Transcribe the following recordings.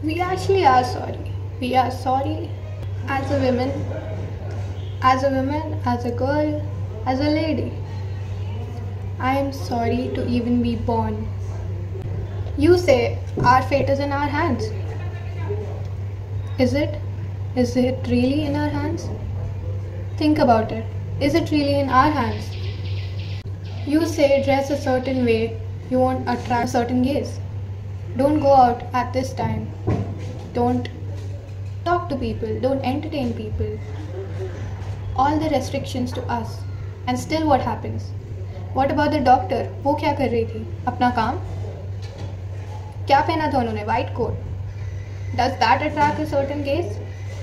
We actually are sorry. We are sorry as a woman, as a girl, as a lady. I am sorry to even be born. You say our fate is in our hands. Is it? Is it really in our hands? Think about it. Is it really in our hands? You say dress a certain way, you won't attract a certain gaze. Don't go out at this time. Don't talk to people. Don't entertain people. All the restrictions to us. And still what happens? What about the doctor? वो क्या कर रही थी? अपना काम? क्या पहना था उन्होंने? White coat. Does that attract a certain gaze?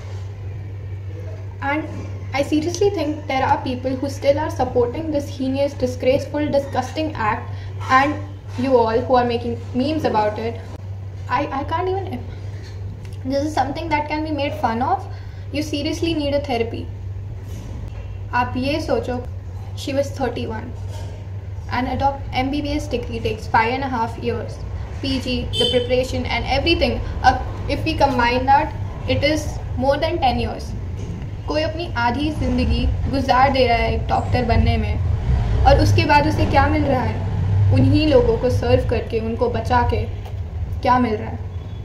And I seriously think there are people who still are supporting this heinous, disgraceful, disgusting act, and you all who are making memes about it. I can't even. This is something that can be made fun of. You seriously need a therapy. आप ये सोचो, she was 31 and a MBBS degree takes 5.5 years. PG, the preparation and everything. If we combine that, it is more than 10 years. कोई अपनी आधी ज़िंदगी गुजार दे रहा है एक डॉक्टर बनने में, और उसके बाद उसे क्या मिल रहा है? उन्हीं लोगों को सर्व करके, उनको बचा के क्या मिल रहा है?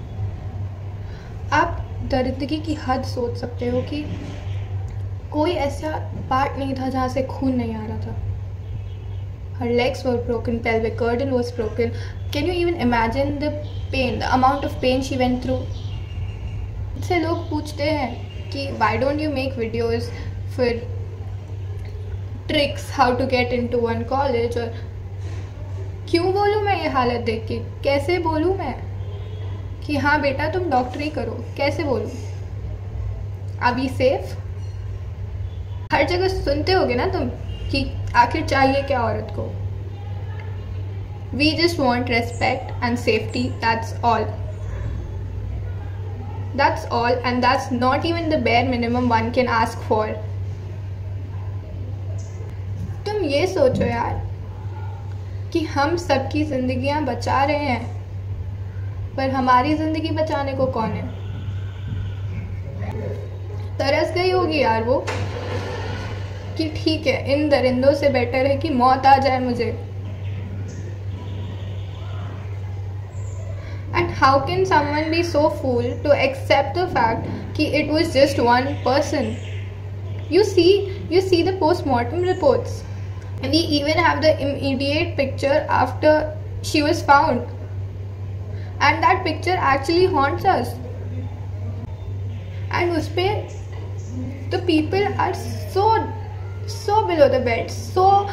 आप दर्दगी की हद सोच सकते हो कि कोई ऐसा पार्ट नहीं था जहाँ से खून नहीं आ रहा था. Her legs were broken, pelvic girdle was broken. Can you even imagine the pain, the amount of pain she went through? से लोग पूछते हैं कि why don't you make videos for tricks how to get into one college, और क्यों बोलूँ मैं ये हालत देख के? कैसे बोलूँ मैं कि हाँ बेटा तुम डॉक्टरी करो? कैसे बोलूँ? अभी सेफ? हर जगह सुनते होगे ना तुम कि आखिर चाहिए क्या औरत को? We just want respect and safety, that's all. That's all, and that's not even the bare minimum one can ask for. तुम ये सोचो यार कि हम सबकी ज़िंदगियां बचा रहे हैं, पर हमारी ज़िंदगी बचाने को कौन है? तरस गई होगी यार वो कि ठीक है, इन दरिंदों से बेटर है कि मौत आ जाए मुझे. And how can someone be so fool to accept the fact that it was just one person? You see the post-mortem reports. And we even have the immediate picture after she was found. And that picture actually haunts us. And uspe the people are so below the bed, so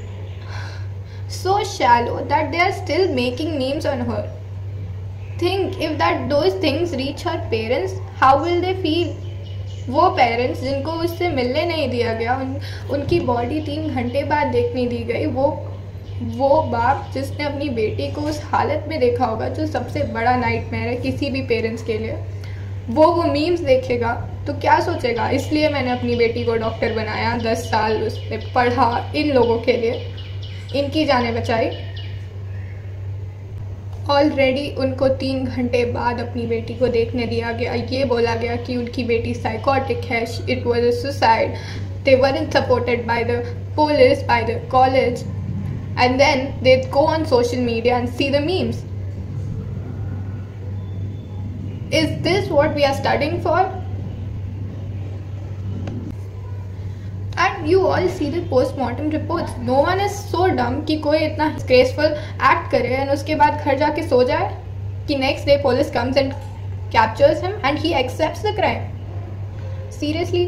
shallow that they are still making memes on her. Think if those things reach her parents, how will they feel? वो parents जिनको उससे मिलने नहीं दिया गया, उनकी body 3 घंटे बाद देखने दी गई, वो बाप जिसने अपनी बेटी को उस हालत में देखा होगा जो सबसे बड़ा नाइटमेयर है किसी भी पेरेंट्स के लिए, वो मीम्स देखेगा तो क्या सोचेगा? इसलिए मैंने अपनी बेटी को डॉक्टर बनाया, 10 साल उस पर पढ़ा, इन लोगों के लिए, इनकी जानें बचाई. ऑलरेडी उनको 3 घंटे बाद अपनी बेटी को देखने दिया गया. ये बोला गया कि उनकी बेटी साइकोटिक है, it was a suicide, they weren't supported by the police, by the college, and then they go on social media and see the memes. Is this what we are studying for? And you all see the post-mortem reports. No one is so dumb कि कोई इतना disgraceful act करे और उसके बाद घर जाके सो जाए कि next day police comes and captures him and he accepts the crime. Seriously,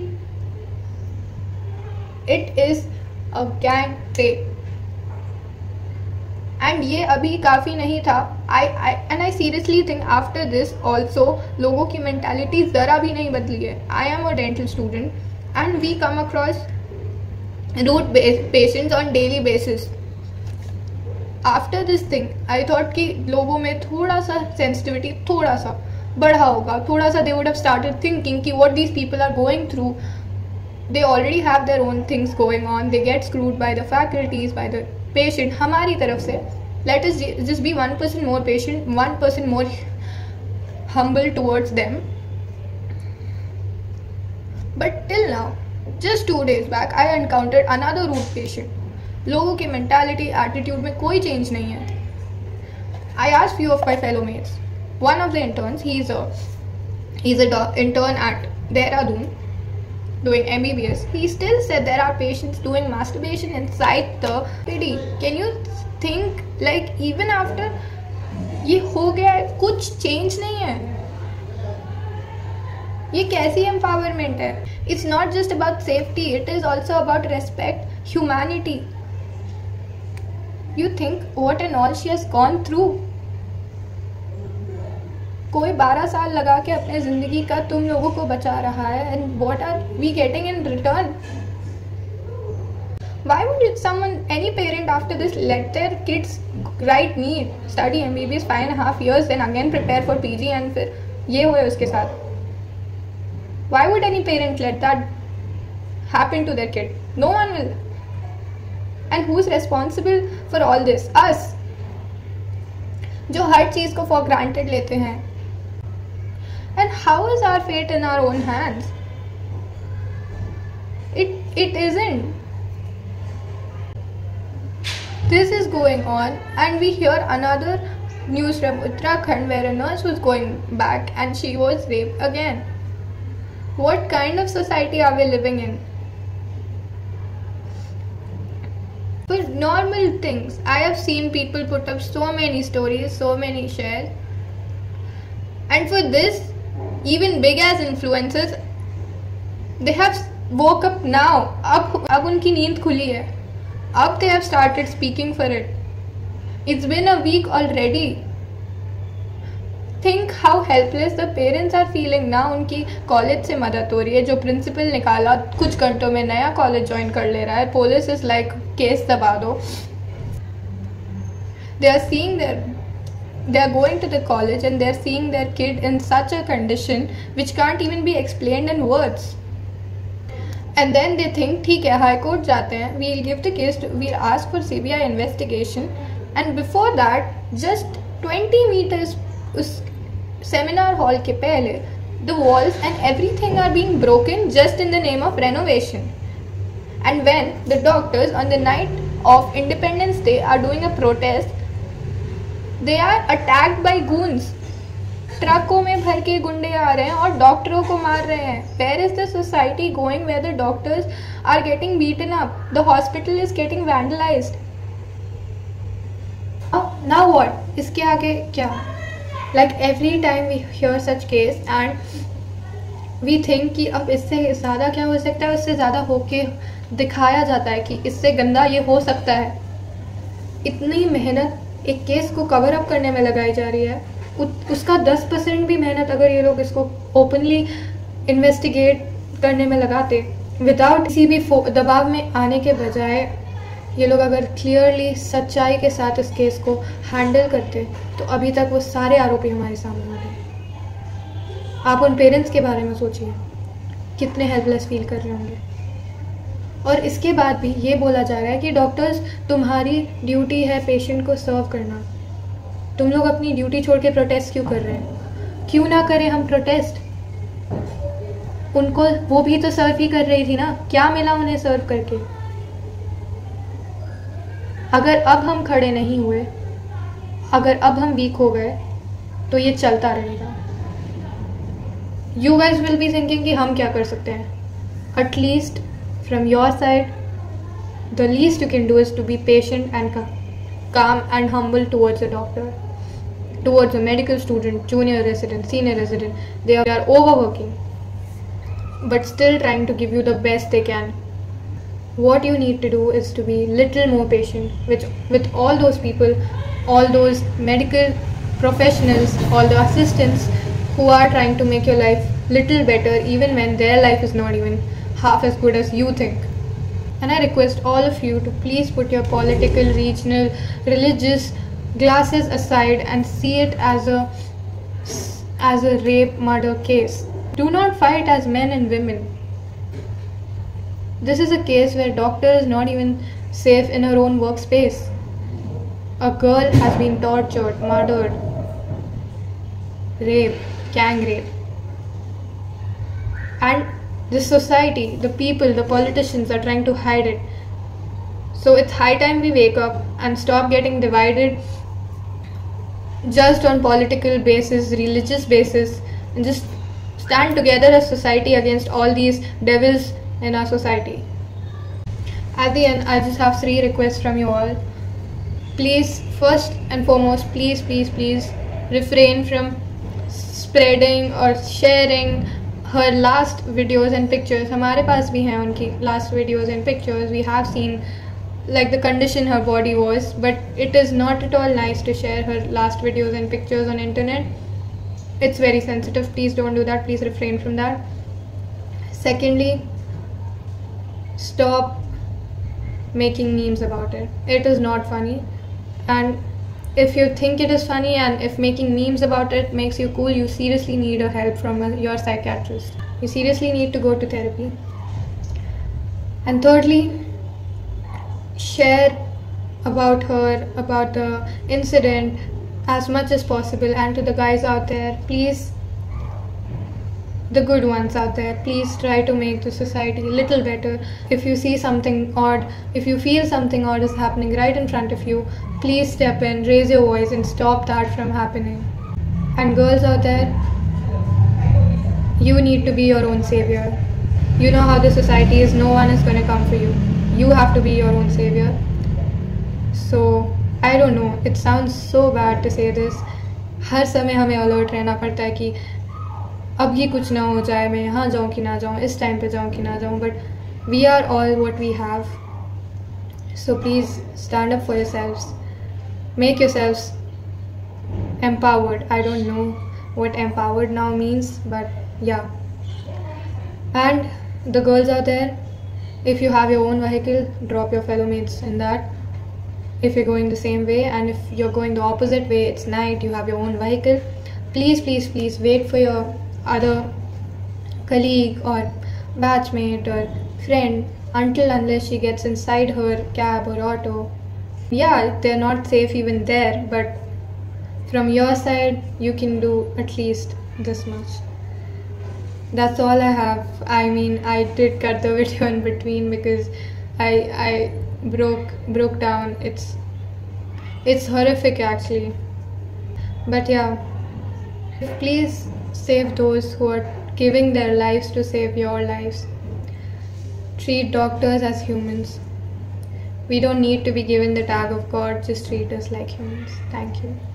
it is a gang rape. And ये अभी काफ़ी नहीं था. I seriously think after this also लोगों की mentality ज़रा भी नहीं बदली है. I am a dental student and we come across root patients on daily basis. After this thing, I thought कि लोगों में थोड़ा सा sensitivity थोड़ा सा बढ़ा होगा, थोड़ा सा they would have started thinking कि what these people are going through. They already have their own things going on. They get screwed by the faculties, by the patient. हमारी तरफ से let us just be 1% more patient, 1% more humble towards them. But till now, just 2 days back, I encountered another rude patient. लोगों की mentality, attitude में कोई change नहीं है. I asked few of my fellow mates. One of the interns, he's a intern at Dehradun doing MBBS. He still said there are patients doing masturbation inside the PD. Can you think, like, even after ये हो गया है, कुछ change नहीं है. ये कैसी empowerment है? It's not just about safety, it is also about respect, humanity. You think what and all she has gone through. कोई 12 साल लगा के अपने जिंदगी का तुम लोगों को बचा रहा है, and what are we getting in return? Why would someone, any parent after this, let their kids write NEET, study MBBS 5.5 years, then again prepare for PG and फिर ये होए उसके साथ? Why would any parent let that happen to their kid? No one will. And who's responsible for all this? Us. जो हर चीज को for granted लेते हैं. And how is our fate in our own hands? It isn't. This is going on, and we hear another news from Uttarakhand where a nurse was going back and she was raped again. What kind of society are we living in? For normal things, I have seen people put up so many stories, so many shares. And for this, even big as influencers, they have woke up now. अब उनकी नींद खुली है. Up they have started speaking for it. It's been a week already. Think how helpless the parents are feeling now. उनकी college से मदद हो रही है, जो प्रिंसिपल निकाला कुछ घंटों में नया कॉलेज ज्वाइन कर ले रहा है. पुलिस इज लाइक केस दबा दो. They are going to the college and they are seeing their kid in such a condition which can't even be explained in words. And then they think, ठीक है, high court जाते हैं, we'll give the case, we'll ask for CBI investigation. And before that, just 20 meters उस seminar hall के पहले, the walls and everything are being broken just in the name of renovation. And when the doctors on the night of Independence Day are doing a protest, they are attacked by goons. ट्रकों में भर के गुंडे आ रहे हैं और डॉक्टरों को मार रहे हैं. Where is the society going where the doctors are getting beaten up? The hospital is getting vandalized. Now what? इसके आगे क्या? Like every time we hear such case and we think कि अब इससे ज़्यादा क्या हो सकता है, उससे ज़्यादा होके दिखाया जाता है कि इससे गंदा ये हो सकता है. इतनी मेहनत एक केस को कवर अप करने में लगाई जा रही है, उसका 10% भी मेहनत अगर ये लोग इसको ओपनली इन्वेस्टिगेट करने में लगाते, विदाउट किसी भी दबाव में आने के बजाय ये लोग अगर क्लियरली सच्चाई के साथ इस केस को हैंडल करते, तो अभी तक वो सारे आरोपी हमारे सामने होते. आप उन पेरेंट्स के बारे में सोचिए, कितने हेल्पलेस फील कर रहे होंगे. और इसके बाद भी ये बोला जा रहा है कि डॉक्टर्स, तुम्हारी ड्यूटी है पेशेंट को सर्व करना. तुम लोग अपनी ड्यूटी छोड़ के प्रोटेस्ट क्यों कर रहे हैं? क्यों ना करें हम प्रोटेस्ट? उनको वो भी तो सर्व ही कर रही थी ना. क्या मिला उन्हें सर्व करके? अगर अब हम खड़े नहीं हुए, अगर अब हम वीक हो गए, तो ये चलता रहेगा. You guys will be thinking कि हम क्या कर सकते हैं. At least from your side, the least you can do is to be patient and calm and humble towards a doctor, towards a medical student, junior resident, senior resident. They are overworking but still trying to give you the best they can. What you need to do is to be little more patient with all those people, all those medical professionals, all the assistants who are trying to make your life little better, even when their life is not even half as good as you think. And I request all of you to please put your political, regional, religious glasses aside and see it as a rape murder case. Do not fight as men and women. This is a case where doctor is not even safe in her own workspace. A girl has been tortured, murdered, raped, gang rape. And this society, the people, the politicians are trying to hide it. So it's high time we wake up and stop getting divided just on political basis, religious basis, and just stand together as society against all these devils in our society. At the end, I just have 3 requests from you all. Please, first and foremost, please refrain from spreading or sharing her last videos and pictures. हमारे पास भी हैं उनकी last videos and pictures. We have seen like the condition her body was, but it is not at all nice to share her last videos and pictures on internet. It's very sensitive. Please don't do that. Please refrain from that. Secondly, stop making memes about it. It is not funny, and if you think it is funny and if making memes about it makes you cool, you seriously need a help from your psychiatrist. You seriously need to go to therapy. And thirdly, share about her, about the incident as much as possible. And to the guys out there, please, the good ones out there, please try to make the society a little better. If you see something odd, if you feel something odd is happening right in front of you, please step in, raise your voice and stop that from happening. And girls out there, you need to be your own savior. You know how the society is, no one is going to come for you. You have to be your own savior. So I don't know, it sounds so bad to say this. हर समय हमें alert रहना पड़ता है कि अब ये कुछ ना हो जाए, मैं यहाँ जाऊँ कि ना जाऊँ, इस टाइम पे जाऊँ कि ना जाऊँ. But we are all what we have. So please stand up for yourselves. Make yourselves empowered. I don't know what empowered now means, but yeah. And the girls out there, if you have your own vehicle, drop your fellow mates in that. If you're going the same way, and if you're going the opposite way, it's night, you have your own vehicle, please wait for your other colleague or batchmate or friend unless she gets inside her cab or auto. Yeah, they're not safe even there, but from your side you can do at least this much. That's all I have. I mean, I did cut the video in between because I broke down. It's horrific actually. But yeah, please save those who are giving their lives to save your lives. Treat doctors as humans. We don't need to be given the tag of God, just treat us like humans. Thank you.